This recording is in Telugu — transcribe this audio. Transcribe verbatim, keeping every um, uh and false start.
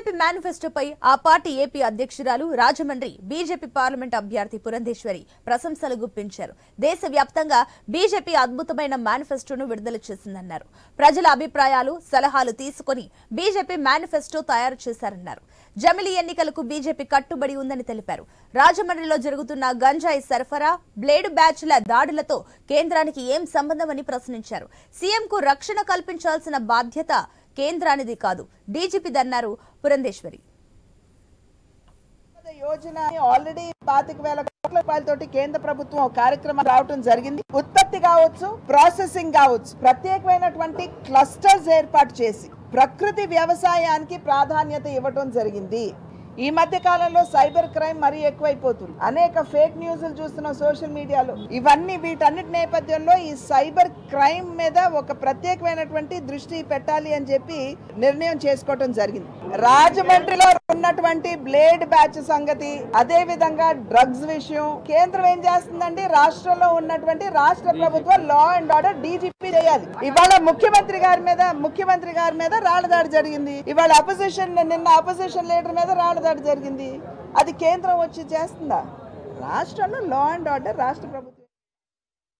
బీజేపీ మేనిఫెస్టోపై ఆ పార్టీ ఏపీ అధ్యక్షురాలు రాజమండ్రి బీజేపీ పార్లమెంట్ అభ్యర్థి పురంధేశ్వరి ప్రశంసలు గుప్పించారు. దేశవ్యాప్తంగా బీజేపీ అద్భుతమైన మేనిఫెస్టోను విడుదల చేసిందన్నారు. ప్రజల అభిప్రాయాలు, సలహాలు తీసుకుని బీజేపీ మేనిఫెస్టో తయారు చేశారన్నారు. జమిలీ ఎన్నికలకు బీజేపీ కట్టుబడి ఉందని తెలిపారు. రాజమండ్రిలో జరుగుతున్న గంజాయి సరఫరా, బ్లేడ్ బ్యాచ్ల దాడులతో కేంద్రానికి ఏం సంబంధమని ప్రశ్నించారు. సీఎంకు రక్షణ కల్పించాల్సిన బాధ్యత కేంద్రానిది కాదు, డీజీపీదన్నారు పురంధేశ్వరి. యోజన ఆల్రెడీ పాతిక వేల కోట్ల రూపాయలతోటి కేంద్ర ప్రభుత్వం కార్యక్రమం రావడం జరిగింది. ఉత్పత్తి కావచ్చు, ప్రాసెసింగ్ కావచ్చు, ప్రత్యేకమైనటువంటి క్లస్టర్స్ ఏర్పాటు చేసి ప్రకృతి వ్యవసాయానికి ప్రాధాన్యత ఇవ్వడం జరిగింది. ఈ మధ్య కాలంలో సైబర్ క్రైమ్ మరీ ఎక్కువైపోతుంది. అనేక ఫేక్ న్యూస్లు చూస్తున్నాం సోషల్ మీడియాలో. ఇవన్నీ వీటన్నిటి నేపథ్యంలో ఈ సైబర్ క్రైమ్ మీద ఒక ప్రత్యేకమైనటువంటి దృష్టి పెట్టాలి అని చెప్పి నిర్ణయం చేసుకోవడం జరిగింది. రాజమండ్రిలో ఉన్నటువంటి బ్లేడ్ బ్యాచ్ సంగతి, అదే విధంగా డ్రగ్స్ విషయం కేంద్రం ఏం చేస్తుందండి? రాష్ట్రంలో ఉన్నటువంటి రాష్ట్ర ప్రభుత్వం లా అండ్ ఆర్డర్ డీజీపీ చేయాలి. ఇవాళ ముఖ్యమంత్రి గారి మీద ముఖ్యమంత్రి గారి మీద రాళ్ల దాడి జరిగింది. ఇవాళ అపోజిషన్ నిన్న అపోజిషన్ లీడర్ మీద రాళ్ల దాడి జరిగింది. అది కేంద్రం వచ్చి చేస్తుందా? రాష్ట్రంలో లా అండ్ ఆర్డర్ రాష్ట్ర ప్రభుత్వం